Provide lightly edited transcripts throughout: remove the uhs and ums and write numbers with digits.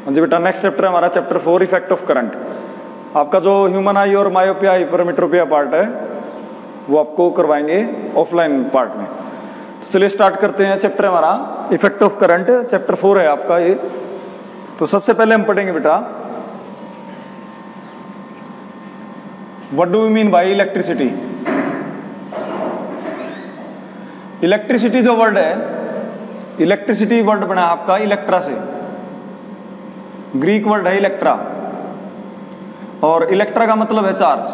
जी बेटा, next chapter है हमारा चैप्टर 4 इफेक्ट ऑफ करंट। आपका जो ह्यूमन आई और मायोपिया हाइपरमेट्रोपिया पार्ट है वो आपको करवाएंगे ऑफलाइन पार्ट में। तो चलिए स्टार्ट करते हैं। चैप्टर हमारा इफेक्ट ऑफ करंट, चैप्टर 4 है आपका ये। तो सबसे पहले हम पढ़ेंगे बेटा what do we mean by electricity. Electricity जो वर्ड है, इलेक्ट्रिसिटी वर्ड बना है आपका इलेक्ट्रा से, ग्रीक वर्ड है इलेक्ट्रा, और इलेक्ट्रा का मतलब है चार्ज।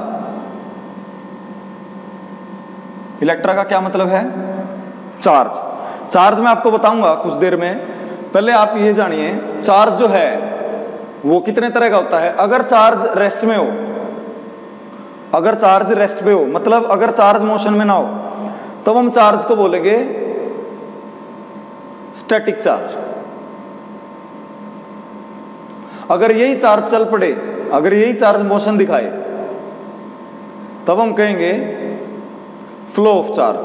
इलेक्ट्रा का क्या मतलब है? चार्ज। चार्ज मैं आपको बताऊंगा कुछ देर में। पहले आप ये जानिए चार्ज जो है वो कितने तरह का होता है। अगर चार्ज रेस्ट में हो, अगर चार्ज रेस्ट पे हो मतलब अगर चार्ज मोशन में ना हो, तब हम चार्ज को बोलेंगे स्टैटिक चार्ज। अगर यही चार्ज चल पड़े, अगर यही चार्ज मोशन दिखाए, तब हम कहेंगे फ्लो ऑफ चार्ज।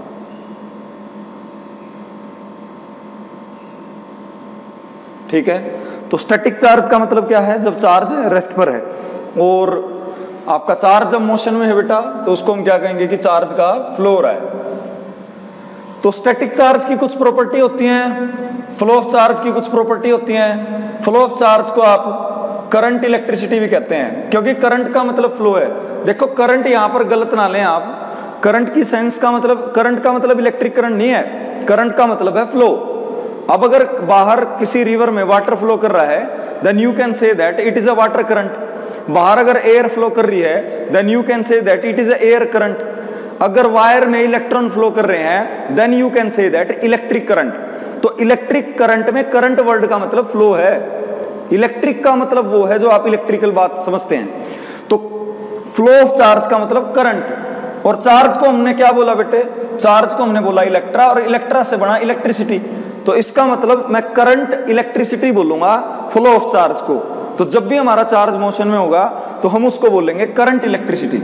ठीक है, तो स्टैटिक चार्ज का मतलब क्या है? जब चार्ज रेस्ट पर है। और आपका चार्ज जब मोशन में है बेटा, तो उसको हम क्या कहेंगे कि चार्ज का फ्लो हो रहा है। तो स्टैटिक चार्ज की कुछ प्रॉपर्टी होती हैं, फ्लो ऑफ चार्ज की कुछ प्रॉपर्टी होती हैं। फ्लो ऑफ चार्ज को आप करंट इलेक्ट्रिसिटी भी कहते हैं, क्योंकि करंट का मतलब फ्लो है। देखो करंट यहां पर गलत ना लें आप, करंट की सेंस का मतलब, करंट का मतलब इलेक्ट्रिक करंट नहीं है, करंट का मतलब है फ्लो। अब अगर बाहर किसी रिवर में वाटर फ्लो कर रहा है, then you can say that it is a water current. बाहर अगर एयर फ्लो कर रही है, then you can say that it is a air current. अगर वायर में इलेक्ट्रॉन फ्लो कर रहे हैं, then you can say that electric current. तो इलेक्ट्रिक करंट में करंट वर्ड का मतलब फ्लो है। इलेक्ट्रिक का मतलब वो है जो आप इलेक्ट्रिकल बात समझते हैं। तो फ्लो ऑफ चार्ज का मतलब करंट। और चार्ज को हमने क्या बोला बेटे? चार्ज को हमने बोला इलेक्ट्रा, और इलेक्ट्रा से बना इलेक्ट्रिसिटी। तो इसका मतलब मैं करंट इलेक्ट्रिसिटी बोलूंगा फ्लो ऑफ चार्ज को। तो जब भी हमारा चार्ज मोशन में होगा तो हम उसको बोलेंगे करंट इलेक्ट्रिसिटी।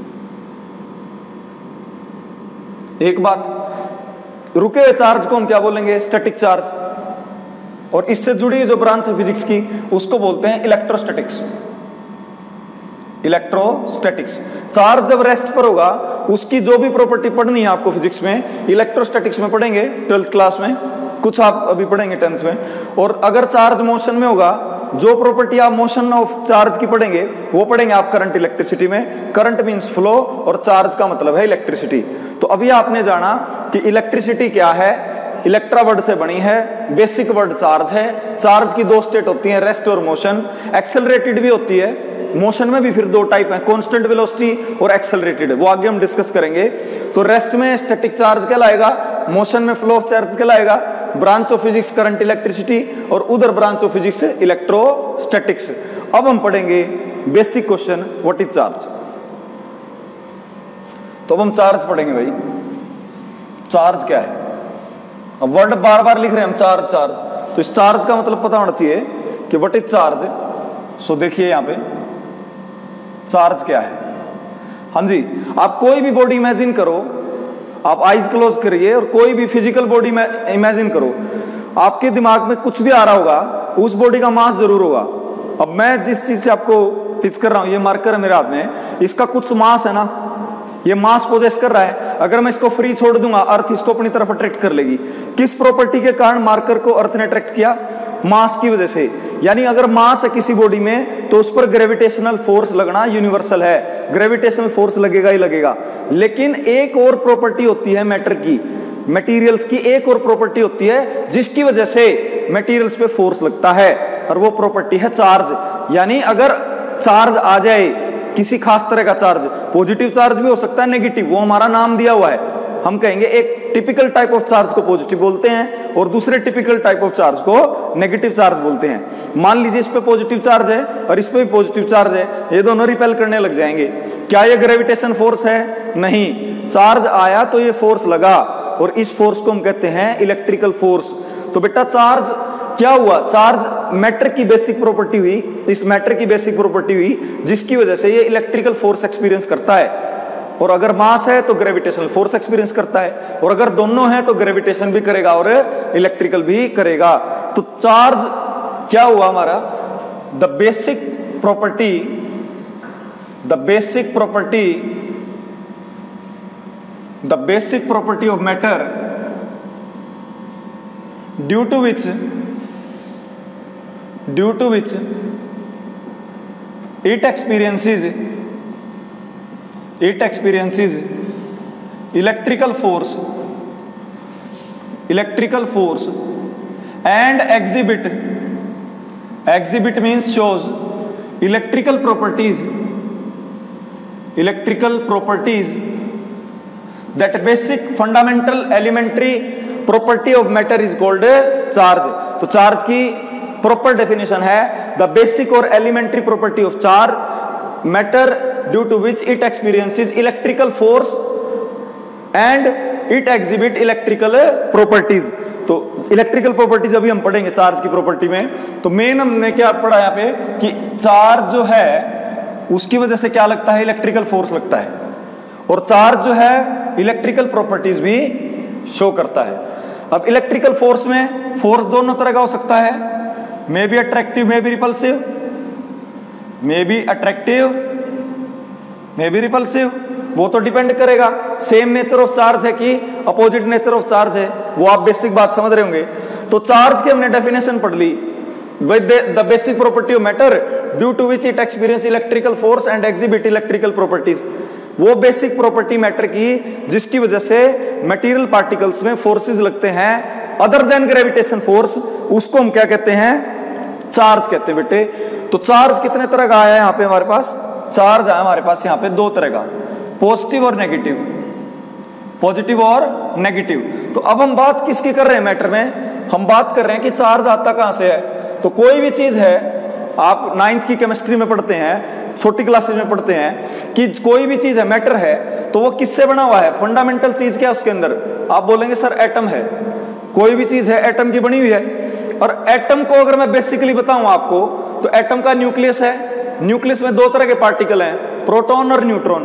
एक बात, रुके हुए चार्ज को हम क्या बोलेंगे? Static charge. और इससे जुड़ी जो ब्रांच है फिजिक्स की, उसको बोलते हैं इलेक्ट्रोस्टैटिक्स। इलेक्ट्रोस्टैटिक्स। चार्ज जब रेस्ट पर होगा, उसकी जो भी प्रॉपर्टी पढ़नी है आपको फिजिक्स में, इलेक्ट्रोस्टैटिक्स में पढ़ेंगे 12th क्लास में, कुछ आप अभी पढ़ेंगे 10th में। और अगर चार्ज मोशन में होगा, जो प्रॉपर्टी आप मोशन ऑफ चार्ज की पढ़ेंगे वो पढ़ेंगे आप करंट इलेक्ट्रिसिटी में। करंट मींस फ्लो और चार्ज का मतलब है इलेक्ट्रिसिटी। तो अभी आपने जाना कि इलेक्ट्रिसिटी क्या है। इलेक्ट्रा वर्ड से बनी है, बेसिक वर्ड चार्ज है। चार्ज की दो स्टेट होती हैं, रेस्ट और मोशन। एक्सेलरेटेड भी होती है, मोशन में भी फिर दो टाइप है, कांस्टेंट वेलोसिटी और एक्सेलरेटेड, वो आगे हम डिस्कस करेंगे। तो रेस्ट में स्टैटिक चार्ज कहलाएगा, मोशन में फ्लो ऑफ चार्ज कहलाएगा। Branch of physics current electricity, और उधर ब्रांच ऑफ फिजिक्स इलेक्ट्रोस्टैटिक्स। अब हम पढ़ेंगे basic question, what is charge. तो अब हम चार्ज पढ़ेंगे भाई, चार्ज क्या है। अब वर्ड बार बार लिख रहे हैं हम चार्ज चार्ज, तो इस चार्ज का मतलब पता होना चाहिए कि व्हाट इज चार्ज। सो देखिए यहां पे चार्ज क्या है। हाँ जी, आप कोई भी बॉडी इमेजिन करो, आप आईज क्लोज करिए और कोई भी फिजिकल बॉडी में इमेजिन करो, आपके दिमाग में कुछ भी आ रहा होगा, उस बॉडी का मास जरूर होगा। अब मैं जिस चीज से आपको टीच कर रहा हूं, ये मार्कर है मेरे हाथ में, इसका कुछ मास है ना, ये मास पोजेस कर रहा है। अगर मैं इसको फ्री छोड़ दूंगा, अर्थ इसको अपनी तरफ अट्रैक्ट कर लेगी। किस प्रॉपर्टी के कारण मार्कर को अर्थ ने अट्रैक्ट किया? मास की वजह से। यानी अगर मास है किसी बॉडी में, तो उस पर ग्रेविटेशनल फोर्स लगना यूनिवर्सल है, ग्रेविटेशनल फोर्स लगेगा ही लगेगा। लेकिन एक और प्रॉपर्टी होती है मैटर की, मटेरियल्स की एक और प्रॉपर्टी होती है जिसकी वजह से मटेरियल्स पे फोर्स लगता है, और वो प्रॉपर्टी है चार्ज। यानी अगर चार्ज आ जाए, किसी खास तरह का चार्ज, पॉजिटिव चार्ज भी हो सकता है, नेगेटिव, वो हमारा नाम दिया हुआ है। हम कहेंगे एक टिपिकल टाइप ऑफ चार्ज को पॉजिटिव बोलते हैं और दूसरे टिपिकल टाइप ऑफ चार्ज को नेगेटिव चार्ज बोलते हैं। मान लीजिए इस पे पॉजिटिव चार्ज है और इस पे भी पॉजिटिव चार्ज है, ये दोनों रिपेल करने लग जाएंगे। क्या ये ग्रेविटेशन फोर्स है? नहीं, चार्ज आया तो ये फोर्स लगा, और इस फोर्स को हम कहते हैं इलेक्ट्रिकल फोर्स। तो बेटा चार्ज क्या हुआ? चार्ज मैटर की बेसिक प्रॉपर्टी हुई, इस मैटर की बेसिक प्रॉपर्टी हुई जिसकी वजह से ये इलेक्ट्रिकल फोर्स एक्सपीरियंस करता है। और अगर मास है तो ग्रेविटेशनल फोर्स एक्सपीरियंस करता है, और अगर दोनों है तो ग्रेविटेशन भी करेगा और इलेक्ट्रिकल भी करेगा। तो चार्ज क्या हुआ हमारा, the basic property of matter due to which it experiences electrical force and exhibit means shows electrical properties that basic fundamental elementary property of matter is called charge। तो चार्ज की proper definition है the basic और elementary property of charge matter due to which it experiences electrical force and it exhibit electrical properties. तो electrical properties अभी हम पढ़ेंगे charge की property में। तो मेन हमने क्या पढ़ा यहाँ पे कि चार्ज जो है उसकी वजह से क्या लगता है, इलेक्ट्रिकल फोर्स लगता है, और चार्ज जो है इलेक्ट्रिकल प्रॉपर्टीज भी शो करता है। अब इलेक्ट्रिकल फोर्स में फोर्स दोनों तरह का हो सकता है, may be attractive may be repulsive, वो तो डिपेंड करेगा सेम नेचर ऑफ चार्ज है कि अपोजिट नेचर ऑफ चार्ज है, वो आप बेसिक बात समझ रहे होंगे। तो चार्ज की हमने डेफिनेशन पढ़ ली, the basic property of matter due to which it experience electrical force and exhibit electrical properties. वो बेसिक प्रॉपर्टी मैटर की जिसकी वजह से मटेरियल पार्टिकल्स में फोर्सेस लगते हैं अदर देन ग्रेविटेशन फोर्स, उसको हम क्या कहते हैं, चार्ज कहते हैं बेटे। तो चार्ज कितने तरह का आया है यहाँ पे हमारे पास, चार्ज आया हमारे पास यहाँ पे दो तरह का, पॉजिटिव और नेगेटिव। तो अब हम बात किसकी कर रहे हैं मैटर में, हम बात कर रहे हैं कि चार्ज आता कहां से है। तो कोई भी चीज है, आप 9th की केमिस्ट्री में पढ़ते हैं, छोटी क्लासेज में पढ़ते हैं कि कोई भी चीज है मैटर है, तो वो किससे बना हुआ है, फंडामेंटल चीज क्या है उसके अंदर, आप बोलेंगे सर एटम है। कोई भी चीज है एटम की बनी हुई है, और एटम को अगर मैं बेसिकली बताऊं आपको तो एटम का न्यूक्लियस है, न्यूक्लियस में दो तरह के पार्टिकल हैं, प्रोटॉन और न्यूट्रॉन,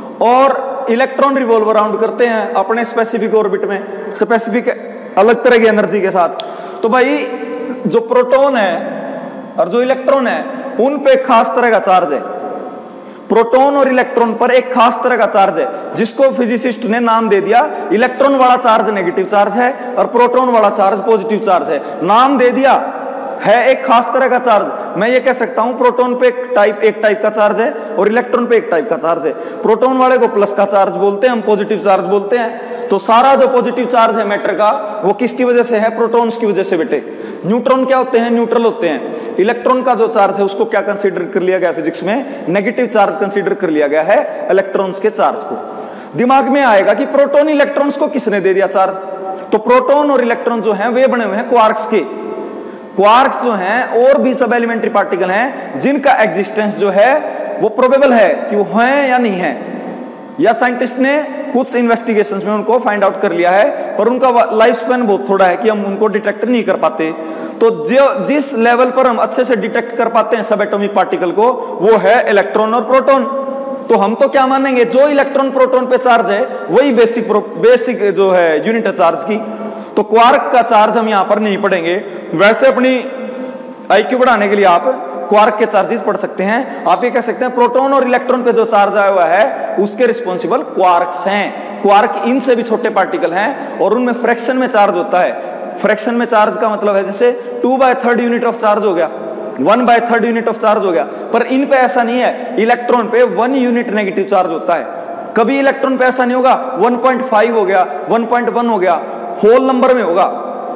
और इलेक्ट्रॉन रिवॉल्व अराउंड करते हैं अपने स्पेसिफिक ऑर्बिट में, स्पेसिफिक अलग तरह की एनर्जी के साथ। तो भाई जो प्रोटॉन है और जो इलेक्ट्रॉन है उन पे खास तरह का चार्ज है, प्रोटॉन और इलेक्ट्रॉन पर एक खास तरह का चार्ज है जिसको फिजिसिस्ट ने नाम दे दिया, इलेक्ट्रॉन वाला चार्ज नेगेटिव चार्ज है और प्रोटॉन वाला चार्ज पॉजिटिव चार्ज है, नाम दे दिया है एक खास तरह का चार्ज। मैं ये कह सकता हूं प्रोटॉन पे एक टाइप का चार्ज है और इलेक्ट्रॉन पे एक टाइप का चार्ज है। प्रोटॉन वाले को प्लस का चार्ज बोलते हैं, हम पॉजिटिव चार्ज बोलते हैं। तो सारा जो पॉजिटिव चार्ज है मैटर का वो किसकी वजह से है, प्रोटॉन्स की वजह से बेटे। न्यूट्रॉन क्या होते हैं, न्यूट्रल होते हैं। इलेक्ट्रॉन का जो चार्ज है उसको क्या कंसीडर कर लिया गया फिजिक्स में, नेगेटिव चार्ज कंसीडर कर लिया गया है इलेक्ट्रॉन्स के चार्ज को। दिमाग में आएगा कि प्रोटॉन इलेक्ट्रॉन्स को किसने दे दिया चार्ज, तो प्रोटॉन और इलेक्ट्रॉन जो है वे बने हुए हैं क्वार्क्स के। क्वार्क्स जो हैं और भी सब एलिमेंट्री पार्टिकल हैं जिनका एग्जिस्टेंस जो है वो प्रोबेबल है कि वो हैं या नहीं है, या साइंटिस्ट ने कुछ इन्वेस्टिगेशंस में उनको फाइंड आउट कर लिया है, पर उनका लाइफ स्पैन बहुत थोड़ा है कि हम उनको डिटेक्ट नहीं कर पाते। तो जिस लेवल पर हम अच्छे से डिटेक्ट कर पाते हैं सब एटॉमिक पार्टिकल को, वो है इलेक्ट्रॉन और प्रोटॉन। तो हम तो क्या मानेंगे, जो इलेक्ट्रॉन प्रोटॉन पे चार्ज है वही बेसिक जो है यूनिट है चार्ज की। तो क्वार्क का चार्ज हम यहां पर नहीं पढ़ेंगे, वैसे अपनी आईक्यू बढ़ाने के लिए आप क्वार्क के चार्जेस पढ़ सकते हैं। आप ये कह सकते हैं प्रोटॉन और इलेक्ट्रॉन पे जो चार्ज आया हुआ है उसके रिस्पॉन्सिबल क्वार्क्स हैं। क्वार्क इनसे भी छोटे पार्टिकल हैं और उनमें फ्रैक्शन में चार्ज होता है। फ्रैक्शन में चार्ज का मतलब है जैसे 2/3 यूनिट ऑफ चार्ज हो गया, 1/3 यूनिट ऑफ चार्ज हो गया, पर इन पे ऐसा नहीं है। इलेक्ट्रॉन पे 1 यूनिट नेगेटिव चार्ज होता है, कभी इलेक्ट्रॉन पे ऐसा नहीं होगा 1.5 हो गया, 1.1 हो गया, होल नंबर में होगा।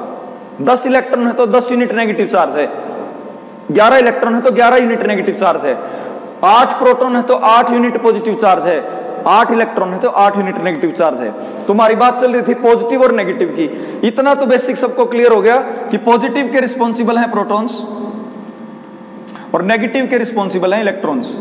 10 इलेक्ट्रॉन है तो 10 यूनिट नेगेटिव चार्ज है, 11 इलेक्ट्रॉन है तो 11 यूनिट नेगेटिव चार्ज है, 8 प्रोटॉन है तो 8 यूनिट पॉजिटिव चार्ज है, 8 इलेक्ट्रॉन है तो 8 यूनिट नेगेटिव चार्ज है। तुम्हारी बात चल रही थी पॉजिटिव और नेगेटिव की, इतना तो बेसिक सबको क्लियर हो गया कि पॉजिटिव के रिस्पॉन्सिबल हैं प्रोटॉन्स और नेगेटिव के रिस्पॉन्सिबल हैं इलेक्ट्रॉन्स।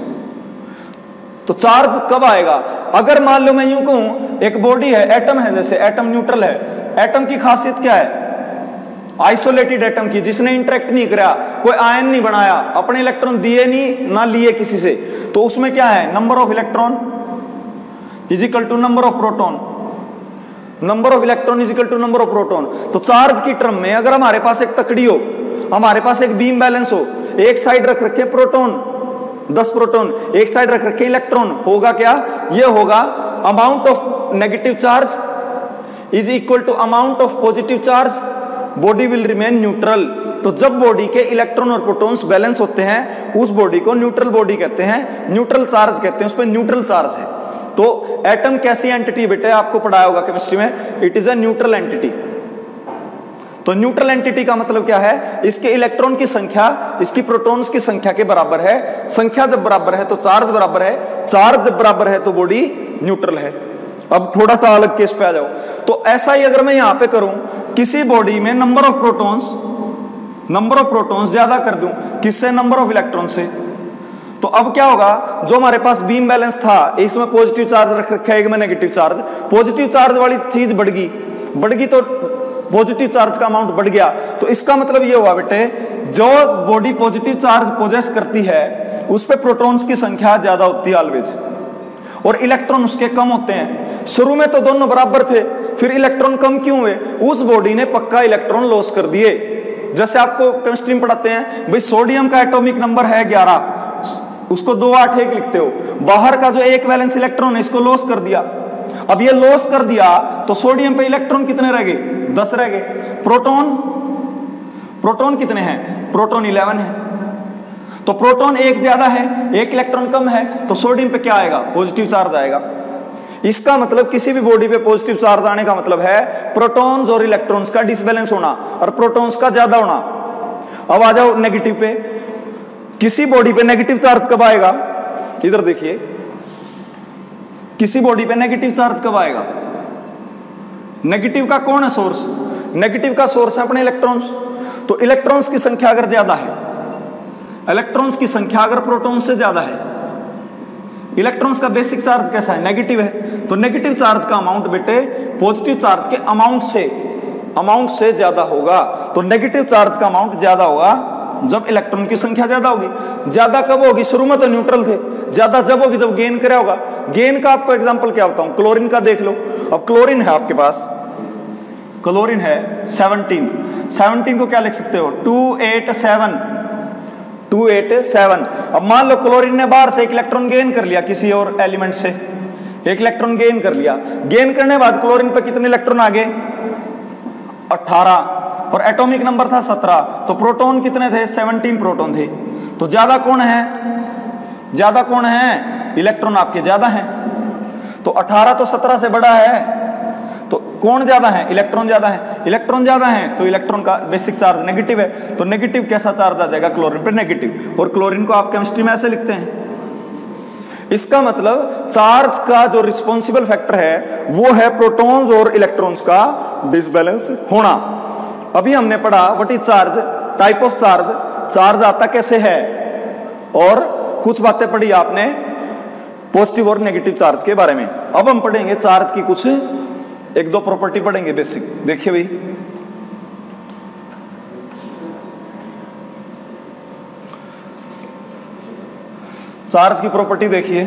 तो चार्ज कब आएगा, अगर मान लो मैं यूं कहूं एक बॉडी है, एटम है, जैसे एटम न्यूट्रल है, एटम की खासियत क्या है, आइसोलेटेड एटम की, जिसने इंटरेक्ट नहीं करा, कोई आयन नहीं बनाया, अपने इलेक्ट्रॉन दिए नहीं ना लिए किसी से, तो उसमें क्या है, number of electron is equal to number of proton, number of electron is equal to number of proton. तो चार्ज की टर्म में अगर हमारे पास एक तकड़ी हो, हमारे पास एक बीम बैलेंस हो, एक साइड रख रखे प्रोटॉन 10 प्रोटॉन, एक साइड रख रखे इलेक्ट्रॉन, होगा क्या? ये होगा amount of negative charge is equal to amount of positive charge, body will remain neutral. तो जब बॉडी के इलेक्ट्रॉन और प्रोटॉन्स बैलेंस होते हैं उस बॉडी को न्यूट्रल बॉडी कहते हैं, न्यूट्रल चार्ज कहते हैं, उस पर न्यूट्रल चार्ज है। तो एटम कैसी एंटिटी बेटा, आपको पढ़ाया होगा केमिस्ट्री में, it is a neutral entity. तो न्यूट्रल एंटिटी का मतलब क्या है? इसके इलेक्ट्रॉन की संख्या इसकी प्रोटॉन्स की संख्या के बराबर है। संख्या जब बराबर है तो चार्ज बराबर है, चार्ज जब बराबर है तो बॉडी न्यूट्रल है। अब थोड़ा सा अलग केस पे आ जाओ। तो ऐसा ही अगर मैं यहां पे करूं, किसी बॉडी में नंबर ऑफ प्रोटॉन्स ज्यादा कर दूं, किससे? नंबर ऑफ इलेक्ट्रॉन से। तो अब क्या होगा? जो हमारे पास बीम बैलेंस था, इसमें पॉजिटिव चार्ज रख रखा है, एक में नेगेटिव चार्ज, पॉजिटिव चार्ज वाली चीज बढ़ गई तो पॉजिटिव चार्ज का अमाउंट बढ़ गया। तो इसका मतलब ये हुआ बेटे, जो बॉडी पॉजिटिव चार्ज पोजेस करती है उस पे प्रोटॉन्स की संख्या ज्यादा होती है ऑलवेज, और इलेक्ट्रॉन उसके कम होते हैं। शुरू में तो दोनों बराबर थे, फिर इलेक्ट्रॉन कम क्यों हुए? उस बॉडी ने पक्का इलेक्ट्रॉन लॉस कर दिए। जैसे आपको केमिस्ट्री में पढ़ाते हैं भाई, सोडियम का एटॉमिक नंबर है 11, उसको 2 8 1 लिखते हो, बाहर का जो एक वैलेंस इलेक्ट्रॉन है इसको लॉस कर दिया। अब ये लॉस कर दिया तो सोडियम पे इलेक्ट्रॉन कितने रह गए? 10 रह गए। प्रोटॉन कितने हैं? प्रोटॉन 11 है। तो प्रोटॉन एक ज्यादा है, एक इलेक्ट्रॉन कम है, तो सोडियम पे क्या आएगा? पॉजिटिव चार्ज आएगा। इसका मतलब किसी भी बॉडी पे पॉजिटिव चार्ज आने का मतलब है प्रोटॉन्स और इलेक्ट्रॉन्स का डिसबैलेंस होना और प्रोटॉन्स का ज्यादा होना। अब आ जाओ नेगेटिव पे। किसी बॉडी पे नेगेटिव चार्ज कब आएगा? इधर देखिए, किसी बॉडी पे नेगेटिव चार्ज कब आएगा? नेगेटिव का कौन है सोर्स? नेगेटिव का सोर्स है अपने इलेक्ट्रॉन्स। तो इलेक्ट्रॉन्स की संख्या अगर ज्यादा है, इलेक्ट्रॉन्स की संख्या अगर प्रोटॉन्स से ज्यादा है, इलेक्ट्रॉन्स का बेसिक चार्ज कैसा है? नेगेटिव है। तो नेगेटिव चार्ज का अमाउंट बेटे पॉजिटिव चार्ज के अमाउंट से ज्यादा होगा। तो नेगेटिव चार्ज का अमाउंट ज्यादा होगा जब इलेक्ट्रॉन की संख्या ज्यादा होगी। ज्यादा कब होगी? शुरू में तो न्यूट्रल थे, ज्यादा जब होगी जब गेन करा होगा। गेन का आपको एग्जांपल क्या बताऊं? क्लोरीन का देख लो। अब क्लोरीन है आपके पास, क्लोरीन है 17 को क्या लिख सकते हो? 287। अब मान लो क्लोरीन ने बाहर से एक इलेक्ट्रॉन गेन कर लिया, किसी और एलिमेंट से एक इलेक्ट्रॉन गेन कर लिया। गेन करने बाद क्लोरीन पे कितने इलेक्ट्रॉन आ गए? 18, और एटॉमिक नंबर था 17। तो प्रोटॉन कितने थे? 17 प्रोटॉन थे। तो ज्यादा कौन है? इलेक्ट्रॉन आपके ज्यादा हैं। तो 18 तो 17 से बड़ा है, तो कौन ज्यादा है? इलेक्ट्रॉन ज्यादा है। इलेक्ट्रॉन ज्यादा है तो इलेक्ट्रॉन का बेसिक चार्ज नेगेटिव है। तो नेगेटिव कैसा चार्ज आ जाएगा? क्लोरीन पे नेगेटिव। और क्लोरीन को आप केमिस्ट्री में ऐसे लिखते हैं। इसका मतलब चार्ज का जो रिस्पॉन्सिबल फैक्टर है वो है प्रोटॉन्स और इलेक्ट्रॉन्स का डिसबैलेंस होना। अभी हमने पढ़ा what is charge, type of charge आता कैसे है, और कुछ बातें पढ़ी आपने पॉजिटिव और नेगेटिव चार्ज के बारे में। अब हम पढ़ेंगे चार्ज की कुछ 1-2 प्रॉपर्टी पढ़ेंगे बेसिक। देखिए भाई, चार्ज की प्रॉपर्टी देखिए।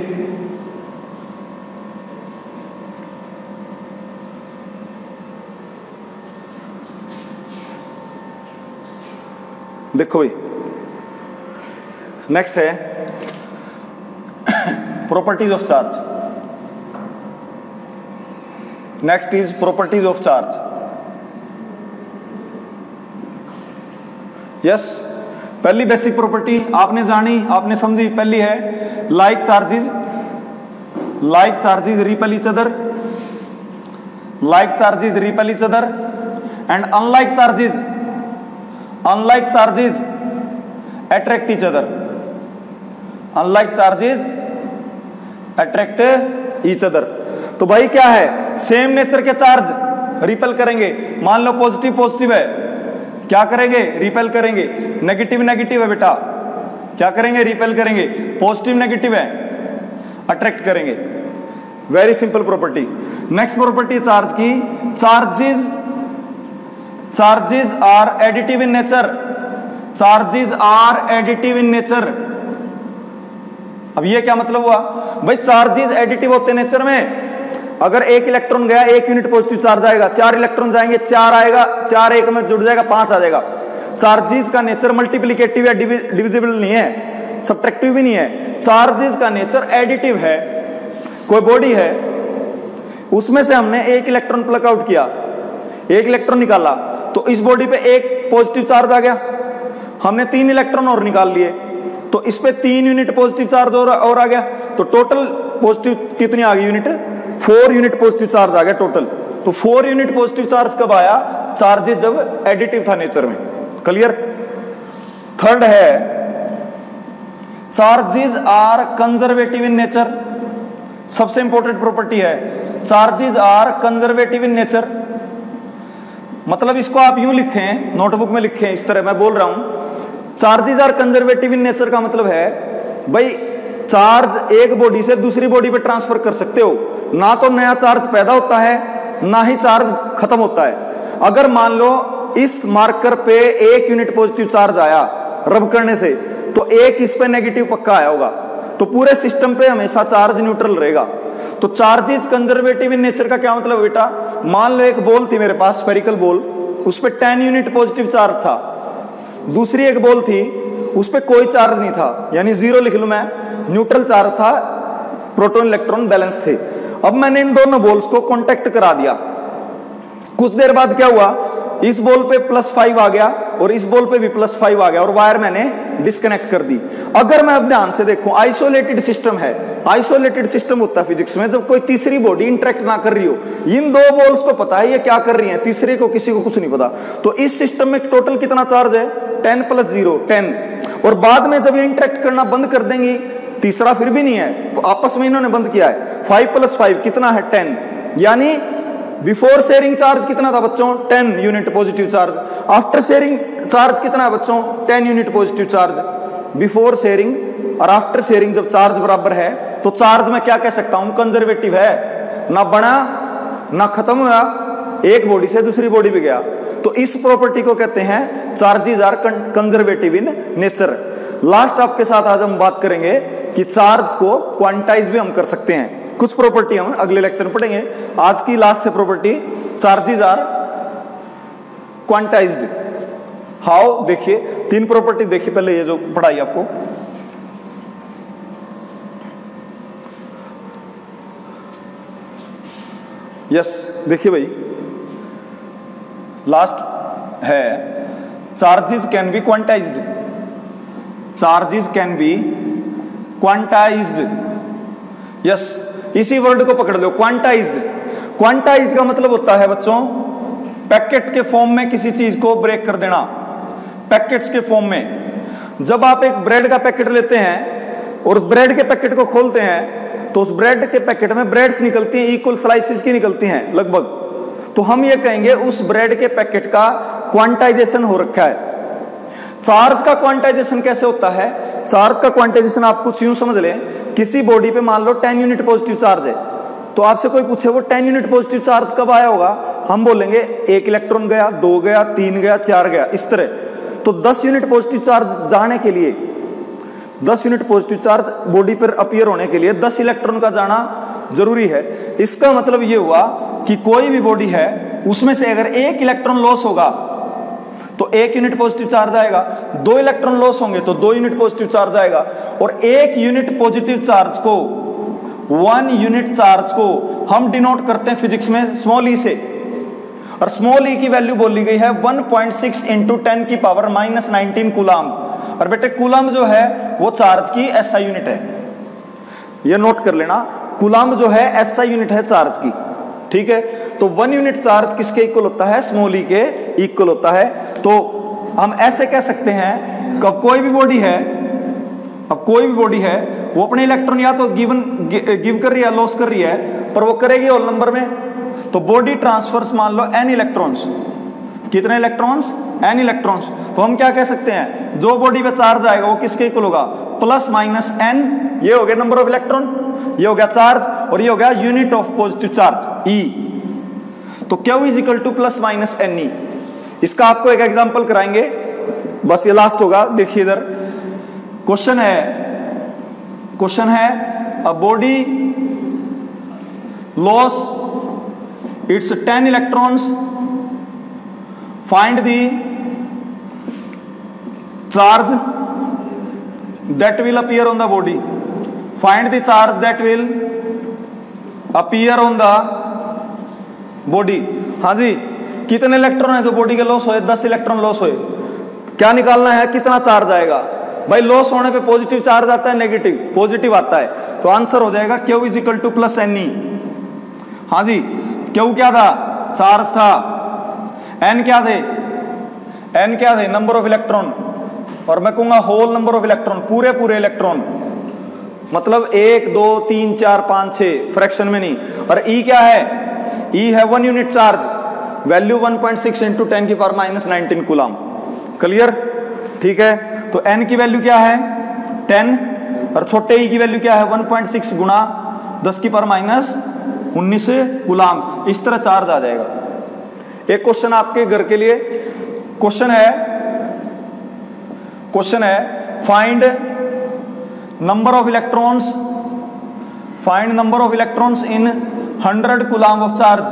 देखो भाई, नेक्स्ट है properties of charge. Next is properties of charge. Yes, पहली बेसिक प्रॉपर्टी आपने जानी, आपने समझी। पहली है like charges repel each other, and unlike charges attract each other. तो भाई क्या है? सेम नेचर के चार्ज रिपेल करेंगे। मान लो पॉजिटिव है, क्या करेंगे? रिपेल करेंगे। नेगेटिव है बेटा, क्या करेंगे? रिपेल करेंगे। पॉजिटिव नेगेटिव है, अट्रैक्ट करेंगे। Very simple property. Next property charge की, charges are additive in nature. अब ये क्या मतलब हुआ भाई? चार्जेस एडिटिव होते हैं नेचर में। अगर एक इलेक्ट्रॉन गया, 1 यूनिट पॉजिटिव चार्ज आएगा, 4 इलेक्ट्रॉन जाएंगे, 4 आएगा, 4 एक में जुड़ जाएगा, 5 आ जाएगा। चार्जेस का नेचर मल्टीप्लिकेटिव या डिविजिबल नहीं है, सब्ट्रैक्टिव भी नहीं है। चार्जेस का नेचर एडिटिव है। कोई बॉडी है, उसमें से हमने एक इलेक्ट्रॉन प्लग आउट किया, एक इलेक्ट्रॉन निकाला, तो इस बॉडी पे एक पॉजिटिव चार्ज आ गया। हमने 3 इलेक्ट्रॉन और निकाल लिए, तो इस पे 3 यूनिट पॉजिटिव चार्ज और आ गया। तो टोटल पॉजिटिव कितनी आ गई यूनिट? 4 यूनिट पॉजिटिव चार्ज आ गया टोटल। तो 4 यूनिट पॉजिटिव चार्ज कब आया? चार्जेस जब एडिटिव था नेचर में। क्लियर? थर्ड है, charges are conservative in nature. सबसे इंपॉर्टेंट प्रॉपर्टी है, charges are conservative in nature. मतलब इसको आप यूं लिखें, नोटबुक में लिखें, इस तरह मैं बोल रहा हूं, charges are conservative in nature का मतलब है भाई चार्ज एक बॉडी से दूसरी बॉडी पे ट्रांसफर कर सकते हो, ना तो नया चार्ज पैदा होता है ना ही चार्ज खत्म होता है। अगर मान लो इस मार्कर पे 1 यूनिट पॉजिटिव चार्ज आया रब करने से, तो 1 इस पे नेगेटिव पक्का आया होगा, तो पूरे सिस्टम पे हमेशा चार्ज न्यूट्रल रहेगा। तो चार्जेस कंजर्वेटिव इन नेचर का क्या मतलब बेटा? मान लो एक बॉल थी मेरे पास, स्फेरिकल बॉल, उस पे 10 यूनिट पॉजिटिव चार्ज था। दूसरी एक बॉल थी, उस पे कोई चार्ज नहीं था, यानी 0 लिख लूं मैं, न्यूट्रल चार्ज था, प्रोटॉन इलेक्ट्रॉन बैलेंस थे। अब मैंने इन दोनों बॉल्स को कांटेक्ट करा दिया। कुछ देर बाद क्या हुआ, इस बॉल पे +5 आ गया और इस बॉल पे भी +5 आ गया, और वायर मैंने डिस्कनेक्ट कर दी। अगर मैं अब ध्यान से देखूं, आइसोलेटेड सिस्टम है। आइसोलेटेड सिस्टम होता है फिजिक्स में जब कोई तीसरी बॉडी इंटरेक्ट ना कर रही हो। इन 2 बॉल्स को पता है ये क्या कर रही है, तीसरे को किसी को कुछ नहीं पता। तो इस सिस्टम में टोटल कितना चार्ज है? 10 + 0 10। और बाद में जब ये इंटरेक्ट करना बंद कर देंगी, तीसरा फिर भी नहीं है, आपस में इन्होंने बंद किया है। 5 + 5 कितना है? 10। यानी बिफोर शेयरिंग चार्ज कितना था बच्चों? 10 unit positive charge. After sharing charge कितना है बच्चों? 10 unit positive charge. Before sharing और आफ्टर शेयरिंग जब चार्ज बराबर है, तो चार्ज मैं क्या कह सकता हूं? कंजर्वेटिव है, ना बढ़ा ना खत्म हुआ, एक बॉडी से दूसरी बॉडी भी गया। तो इस प्रॉपर्टी को कहते हैं charges are conservative in nature. Last आपके साथ आज हम बात करेंगे कि चार्ज को क्वांटाइज भी हम कर सकते हैं। कुछ प्रॉपर्टी हम अगले लेक्चर में पढ़ेंगे। आज की लास्ट है property, charges are quantized. How? देखिए 3 प्रॉपर्टी देखिए पहले, ये जो पढ़ाई आपको। यस देखिए भाई, लास्ट है charges can be quantized. Charges can be quantized. Yes, इसी वर्ड को पकड़ लो, क्वांटाइज्ड। क्वांटाइज्ड का मतलब होता है बच्चों पैकेट के फॉर्म में किसी चीज को ब्रेक कर देना। पैकेट्स के फॉर्म में, जब आप एक ब्रेड का पैकेट लेते हैं और उस ब्रेड के पैकेट को खोलते हैं, तो उस ब्रेड के पैकेट में ब्रेड्स निकलती हैं, इक्वल स्लाइसेस की निकलती हैं लगभग। तो हम ये कहेंगे उस ब्रेड के पैकेट का क्वांटाइजेशन हो रखा है। चार्ज का क्वांटाइजेशन कैसे होता है? चार्ज का क्वांटाइजेशन आप कुछ यूं समझ लें, किसी बॉडी पे मान लो 10 यूनिट पॉजिटिव चार्ज है, तो आपसे कोई पूछे वो 10 यूनिट पॉजिटिव चार्ज कब आया होगा, हम बोलेंगे 1 इलेक्ट्रॉन गया, 2 गया, 3 गया, 4 गया, इस तरह। तो 10 यूनिट पॉजिटिव चार्ज जाने के लिए, 10 यूनिट पॉजिटिव चार्ज बॉडी पर अपीयर होने के लिए 10 इलेक्ट्रॉन का जाना जरूरी है। इसका मतलब ये हुआ कि कोई भी बॉडी है, उसमें से अगर 1 इलेक्ट्रॉन लॉस होगा तो 1 यूनिट पॉजिटिव चार्ज आएगा, 2 इलेक्ट्रॉन लॉस होंगे तो 2 यूनिट पॉजिटिव चार्ज आएगा। और 1 यूनिट पॉजिटिव चार्ज को, 1 यूनिट चार्ज को हम डिनोट करते हैं फिजिक्स में स्मॉल ई से, और स्मॉल ई की वैल्यू बोली गई है 1.6 × 10⁻⁻19 कूलम्ब। और बेटे कूलम्ब जो है वो चार्ज की एसआई यूनिट है, ये नोट कर लेना। कूलम्ब जो है एसआई यूनिट है चार्ज की, ठीक है। तो 1 यूनिट चार्ज किसके इक्वल होता है? स्मॉल ई के इक्वल होता है। तो हम ऐसे कह सकते हैं कि कोई भी बॉडी है, अब कोई भी बॉडी है वो अपने इलेक्ट्रॉन या तो गिव कर रही है, लॉस कर रही है, पर वो करेगी होल नंबर में। तो बॉडी ट्रांसफर्स मान लो n इलेक्ट्रॉन्स। कितने इलेक्ट्रॉन्स? n electrons. तो हम क्या कह सकते हैं, जो बॉडी पे चार्ज आएगा वो किसके इक्वल होगा? ±n। ये हो गया नंबर ऑफ इलेक्ट्रॉन, ये हो गया चार्ज, और ये हो गया unit of positive charge E। तो Q = ±NE। इसका आपको एक एग्जांपल कराएंगे, बस ये लास्ट होगा। देखिए इधर क्वेश्चन है a body loss its 10 electrons, find the charge that will appear on the body, find the charge that will appear on the body. हाँ जी, कितने इलेक्ट्रॉन है जो बॉडी के लॉस हुए? 10 इलेक्ट्रॉन लॉस हुए। क्या निकालना है? कितना चार्ज आएगा? भाई लॉस होने पे पॉजिटिव चार्ज आता है, नेगेटिव पॉजिटिव आता है, तो आंसर हो जाएगा Q is equal to plus NE। हाँ जी, Q क्या था? चार्ज था। N क्या थे? N क्या थे? नंबर ऑफ इलेक्ट्रॉन, और मैं कहूंगा होल नंबर ऑफ इलेक्ट्रॉन, पूरे पूरे इलेक्ट्रॉन, मतलब 1 2 3 4 5 6 फ्रैक्शन में नहीं। और E क्या है? E है 1 यूनिट चार्ज, वैल्यू 1.6 इंटू 10 की पावर माइनस 19 कूलम। क्लियर? ठीक है, तो N की वैल्यू क्या है? 10, और छोटे E की वैल्यू क्या है? 1.6 गुणा 10 की पावर माइनस 19 कूलम। इस तरह चार्ज आ जाएगा। एक क्वेश्चन आपके घर के लिए, क्वेश्चन है find number of electrons, find number of electrons in 100 coulomb of charge.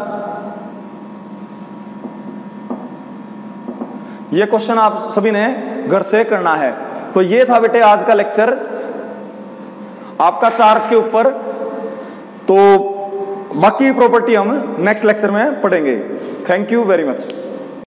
ये क्वेश्चन आप सभी ने घर से करना है। तो ये था बेटे आज का लेक्चर आपका चार्ज के ऊपर। तो बाकी प्रॉपर्टी हम नेक्स्ट लेक्चर में पढ़ेंगे। Thank you very much.